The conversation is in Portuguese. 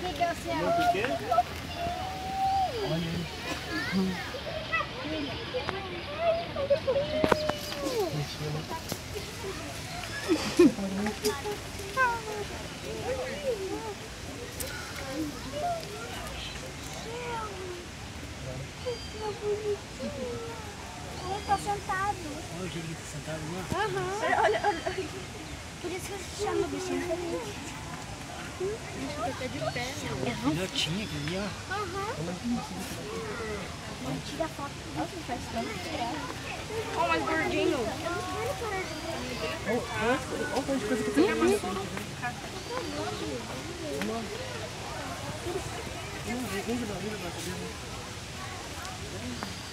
Não, por quê? Olha aí. Ele tá sentado. Olha o jeito que ele tá sentado lá. Aham. Olha. Por isso que eu chamo o bichinho feliz. Fica até de pé, né? Filhotinho aqui ali, ó. Aham. Tira a foto. Nossa, faz tanto tirar. Ó, mais gordinho. Olha o tanto de coisa que tem aqui. Vem,